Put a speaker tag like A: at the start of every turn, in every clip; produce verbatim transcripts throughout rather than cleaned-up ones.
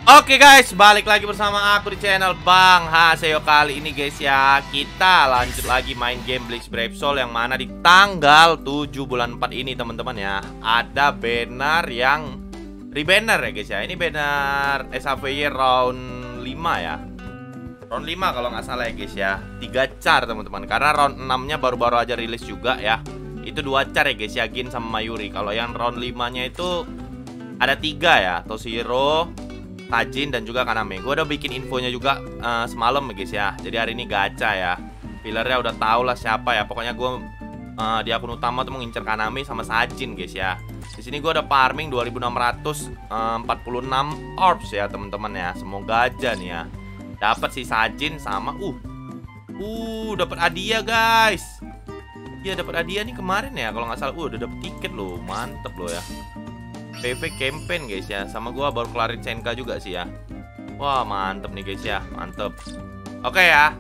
A: Oke guys, balik lagi bersama aku di channel Bang Haseo. Kali ini guys ya, kita lanjut lagi main game Blitz Brave Soul, yang mana di tanggal tujuh bulan empat ini teman-teman ya, ada banner yang rebanner ya guys ya. Ini banner S A V Y round lima ya, round lima kalau nggak salah ya guys ya. Tiga car teman-teman, karena round enam-nya baru-baru aja rilis juga ya. Itu dua car ya guys ya, Gin sama Mayuri. Kalau yang round lima-nya itu ada tiga ya, Toshiro, Tajin, dan juga Kaname. Gue udah bikin infonya juga uh, semalam ya guys ya. Jadi hari ini gacha ya. Fillernya udah tau lah siapa ya. Pokoknya gue uh, di akun utama tuh mau ngincer Kaname sama Sajin guys ya. Di sini gue udah farming dua ribu enam ratus empat puluh enam orbs ya teman-teman ya. Semoga aja nih ya dapat si Sajin sama uh uh dapat hadiah guys. Iya dapat hadiah nih kemarin ya kalau nggak salah. Uh udah dapet tiket loh, mantep loh ya. P V campaign guys ya. Sama gua baru kelarin Senka juga sih ya. Wah mantep nih guys ya, mantep. Oke ya,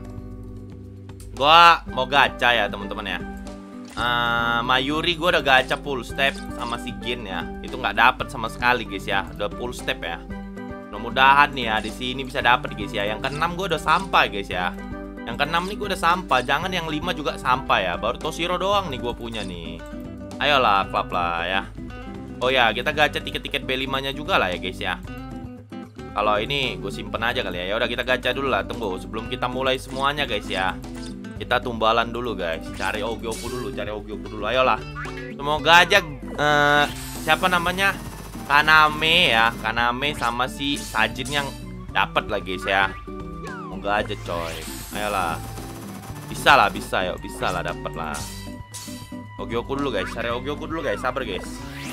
A: gua mau gacha ya teman-teman ya. uh, Mayuri gua udah gacha full step sama si Gin ya. Itu nggak dapet sama sekali guys ya. Udah full step ya. Mudah-mudahan nih ya di sini bisa dapet guys ya. Yang keenam gua udah sampai guys ya. Yang keenam nih gua udah sampai. Jangan yang lima juga sampai ya. Baru Toshiro doang nih gua punya nih. Ayolah klub lah ya. Oh ya, kita gacha tiket-tiket B lima-nya juga lah ya guys ya. Kalau ini gue simpen aja kali ya. Ya udah kita gacha dulu lah. Tunggu sebelum kita mulai semuanya guys ya. Kita tumbalan dulu guys. Cari Ogyoku dulu, cari Ogyoku dulu. Ayolah. Semoga aja uh, siapa namanya? Kaname ya. Kaname sama si Sajin yang dapat lah guys ya. Semoga aja coy. Ayolah. Bisa lah, bisa ya. Bisa lah, dapat lah. Ogyoku dulu guys. Cari Ogyoku dulu guys. Sabar guys.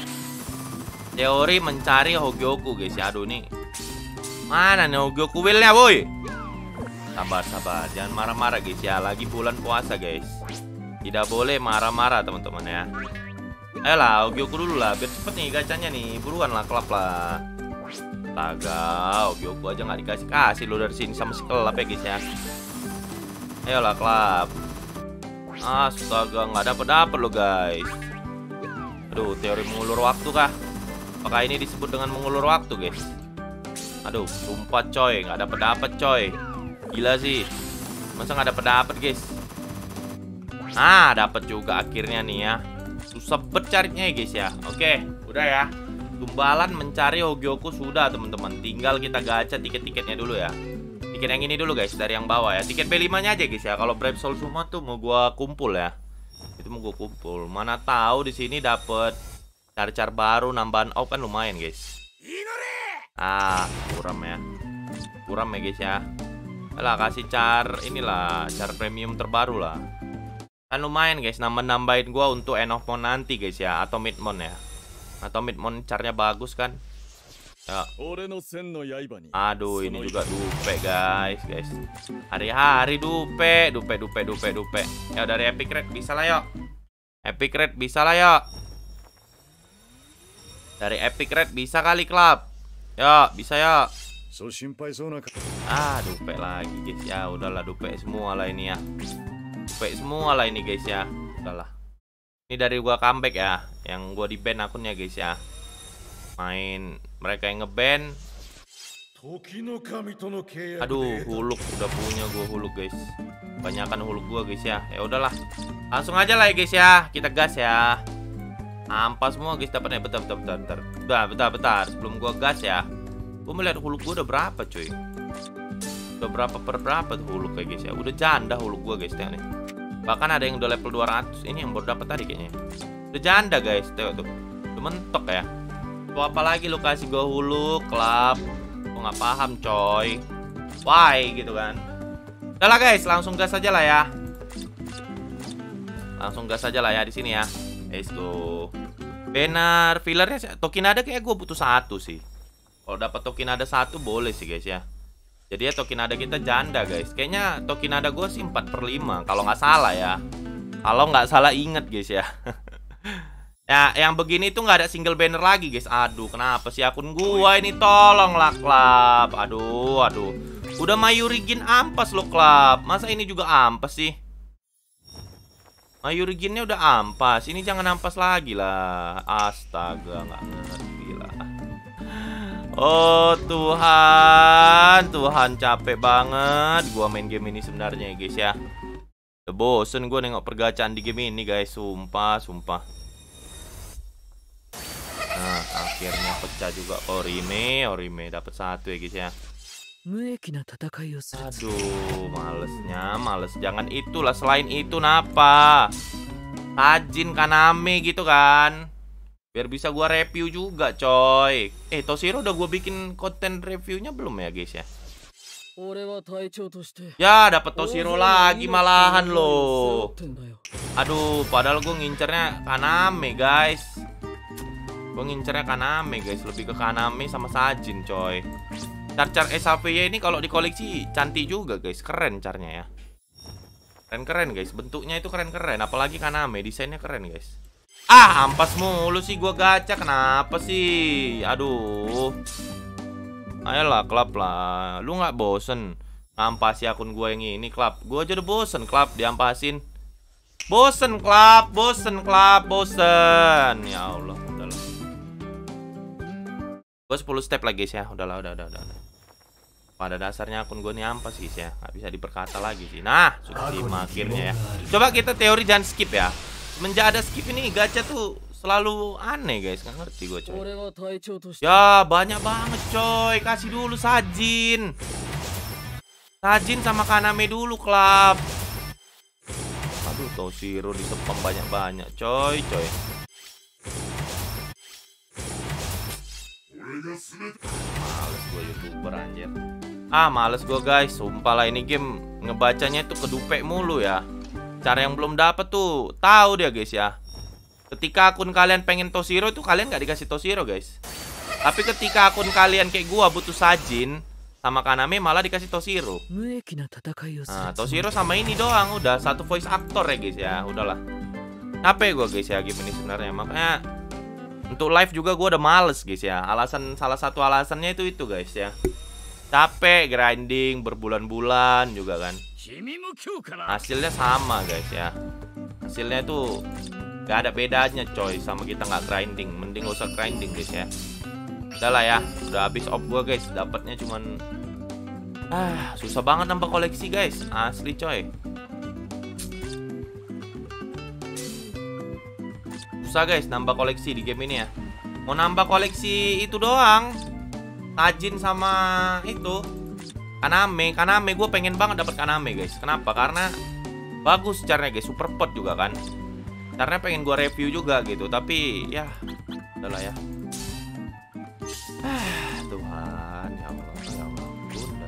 A: Teori mencari Hogyoku guys ya. Aduh nih, mana nih Hogyoku wheelnya boy. Sabar sabar, jangan marah-marah guys ya. Lagi bulan puasa guys, tidak boleh marah-marah teman-teman ya. Ayolah Hogyoku dulu lah, biar cepet nih gacanya nih. Buruan lah klub lah. Astaga, Hogyoku aja nggak dikasih-kasih lo dari sini sama si kelap ya guys ya. Ayolah klub. Astaga, nggak dapet-dapet lo guys. Aduh, teori mengulur waktu kah? Apakah ini disebut dengan mengulur waktu guys? Aduh, sumpah coy, nggak dapet dapet coy. Gila sih, masa nggak dapet dapet guys? Ah, dapet juga akhirnya nih ya. Susah bet carinya ya guys ya. Oke, udah ya. Tumbalan mencari Hogyoku sudah teman-teman. Tinggal kita gacha tiket-tiketnya dulu ya. Tiket yang ini dulu guys, dari yang bawah ya. Tiket B lima-nya aja guys ya. Kalau Brave Soul semua tuh mau gua kumpul ya. Itu mau gua kumpul. Mana tahu di sini dapet car-car baru, nambahan op kan lumayan guys. Ah, kuram ya. Kuram ya guys ya. Alah, kasih car inilah, car premium terbaru lah. Kan lumayan guys, nambah-nambahin gua untuk end of month nanti guys ya. Atau mid month ya. Atau mid month carnya bagus kan ya. Aduh, ini juga dupe guys guys. Hari-hari dupe, dupe, dupe, dupe, dupe. Ya dari Epic Red bisa lah yuk. Epic Red bisa lah yuk. Dari Epic Red bisa kali klub. Ya, bisa ya. Ah, dupe lagi guys ya. Udahlah, dupe semua lah ini ya. Dupe semua lah ini guys ya. Udahlah. Ini dari gua comeback ya. Yang gua di ban akunnya guys ya. Main mereka yang ngeban. Aduh, huluk udah punya gua huluk guys. Banyakan huluk gua guys ya. Ya udahlah. Langsung aja lah ya guys ya. Kita gas ya. Ampas semua guys dapatnya. Bentar, bentar, bentar, bentar. Udah, bentar, bentar. Sebelum gua gas ya, gua melihat huluk gua udah berapa cuy. Udah berapa per berapa tuh huluk kayak guys ya. Udah janda huluk gua guys, tengok nih. Bahkan ada yang udah level dua ratus. Ini yang baru dapat tadi kayaknya. Udah janda guys, tengok tuh. Udah mentok ya. Tuh apalagi lu kasih gua huluk, klub. Gua nggak paham coy. Why gitu kan. Udah lah guys, langsung gas aja lah ya. Langsung gas aja lah ya di sini ya. Let's go. Banner fillernya Tokinada kayak gue butuh satu sih. Kalau dapat Tokinada satu boleh sih guys ya. Jadi ya Tokinada kita janda guys. Kayaknya Tokinada gue sih empat per lima kalau nggak salah ya. Kalau nggak salah inget guys ya. Ya yang begini tuh nggak ada single banner lagi guys. Aduh, kenapa sih akun gua ini, tolonglah klub. Aduh, aduh. Udah Mayuri Gin ampas lo klub. Masa ini juga ampas sih? Mayuri Ginnya udah ampas. Ini jangan ampas lagi lah. Astaga, nggak ngerti lah. Oh Tuhan, Tuhan capek banget gua main game ini sebenarnya ya guys ya. Udah bosen gua nengok pergacaan di game ini guys, sumpah, sumpah. Nah, akhirnya pecah juga Orime, Orime dapat satu ya guys ya. Aduh, malesnya, males. Jangan itulah, selain itu napa? Tajin Kaname gitu kan. Biar bisa gua review juga, coy. Eh, Toshiro udah gua bikin konten reviewnya belum ya, guys ya? Ya, dapat Toshiro lagi malahan loh. Aduh, padahal gua ngincernya Kaname, guys. Gua ngincernya Kaname, guys. Lebih ke Kaname sama Sajin, coy. Car-car S H V ini kalau dikoleksi cantik juga, guys. Keren carnya ya. Keren-keren, guys. Bentuknya itu keren-keren. Apalagi Kaname, desainnya keren, guys. Ah, ampas mulu sih gua gacha. Kenapa sih? Aduh. Ayolah, klub lah. Lu nggak bosen ngampasi akun gua yang ini, klub? Gua aja udah bosen, klub, diampasin. Bosen, klub. Bosen, klub. Bosen. Ya Allah, udahlah. Gua sepuluh step lagi, guys ya. Udahlah, udah, udah, udah. udah. Pada dasarnya akun gue nih ampas guys ya, nggak bisa diperkata lagi sih. Nah, sudah akhirnya ya. Coba kita teori jangan skip ya. Semenjak ada skip ini gacha tuh selalu aneh guys, nggak ngerti gue coy. Ya banyak banget coy, kasih dulu Sajin. Sajin sama Kaname dulu klub. Aduh, Toshiro disepam banyak-banyak coy coy. Males gue YouTuber anjir. Ah, males gue guys. Sumpah lah ini game ngebacanya itu kedupek mulu ya. Cara yang belum dapet tuh tahu dia guys ya. Ketika akun kalian pengen Toshiro itu kalian gak dikasih Toshiro guys. Tapi ketika akun kalian kayak gua butuh Sajin sama Kaname malah dikasih Toshiro. Nah, Toshiro sama ini doang udah satu voice actor ya guys ya. Udahlah. Capek gue guys ya game ini sebenarnya. Makanya untuk live juga gue udah males guys ya. Alasan salah satu alasannya itu itu guys ya. Capek grinding berbulan-bulan juga kan. Hasilnya sama guys ya. Hasilnya tuh gak ada bedanya coy sama kita nggak grinding. Mending gak usah grinding guys ya. Udah lah ya. Udah habis op gue guys. Dapatnya cuman ah susah banget nambah koleksi guys. Asli coy. Susah guys nambah koleksi di game ini ya. Mau nambah koleksi itu doang, Tajin sama itu Kaname. Kaname gue pengen banget dapat Kaname guys. Kenapa? Karena bagus caranya guys, super pot juga kan. Karena pengen gue review juga gitu. Tapi ya udahlah ya. Ah, Tuhan ya Allah ya Allah. Bunda.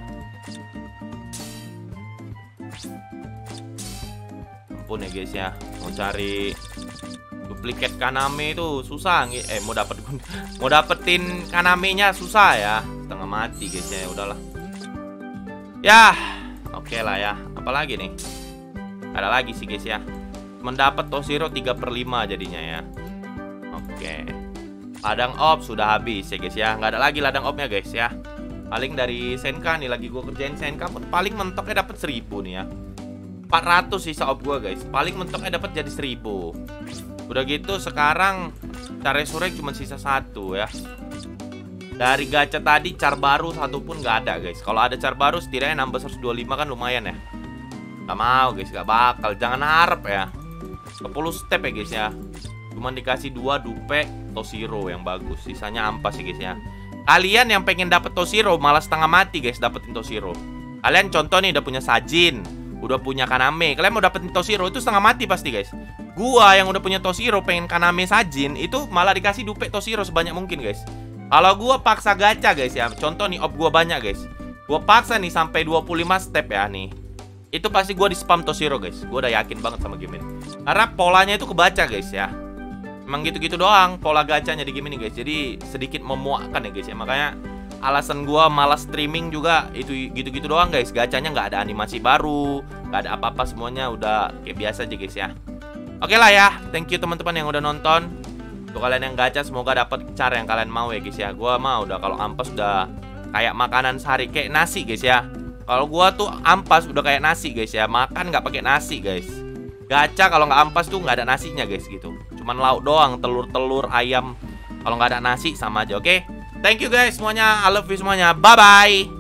A: Ampun ya guys ya. Mau cari duplikat Kaname itu susah. Eh mau dapet mau dapetin Kaname-nya susah ya. Setengah mati guys ya. Udahlah. Ya, oke okay lah ya. Apalagi nih? Ada lagi sih guys ya. Mendapat Toshiro tiga per lima jadinya ya. Oke. Okay. Ladang op sudah habis ya guys ya. Nggak ada lagi ladang opnya guys ya. Paling dari Senka nih lagi gue kerjain Senka pun paling mentoknya dapat seribu nih ya. empat ratus sisa op gue guys. Paling mentoknya dapat jadi seribu. Udah gitu sekarang cara surek cuma sisa satu ya. Dari gacha tadi car baru satu pun gak ada guys. Kalau ada car baru setidaknya nambah seratus dua puluh lima kan lumayan ya. Gak mau guys, gak bakal. Jangan harap ya. Sepuluh step ya guys ya. Cuman dikasih dua dupe Toshiro yang bagus. Sisanya ampas sih guys ya. Kalian yang pengen dapet Toshiro malah setengah mati guys dapetin Toshiro. Kalian contoh nih udah punya Sajin, udah punya Kaname. Kalian mau dapetin Toshiro itu setengah mati pasti guys. Gua yang udah punya Toshiro pengen Kaname Sajin itu malah dikasih dupe Toshiro sebanyak mungkin guys. Kalau gua paksa gacha guys ya. Contoh nih op gua banyak guys. Gua paksa nih sampai dua puluh lima step ya nih. Itu pasti gua di spam Toshiro guys. Gua udah yakin banget sama game ini. Karena polanya itu kebaca guys ya. Emang gitu-gitu doang pola gacanya di game ini guys. Jadi sedikit memuakkan ya guys ya. Makanya alasan gua malas streaming juga itu gitu-gitu doang guys. Gacanya nggak ada animasi baru, nggak ada apa-apa, semuanya udah kayak biasa aja guys ya. Oke lah ya. Thank you teman-teman yang udah nonton. Untuk kalian yang gacha semoga dapat cara yang kalian mau ya guys ya. Gua mau udah kalau ampas udah kayak makanan sehari kayak nasi guys ya. Kalau gua tuh ampas udah kayak nasi guys ya. Makan nggak pakai nasi guys. Gacha kalau nggak ampas tuh nggak ada nasinya guys gitu. Cuman lauk doang, telur-telur, ayam. Kalau nggak ada nasi sama aja, oke? Thank you guys semuanya. I love you semuanya. Bye bye.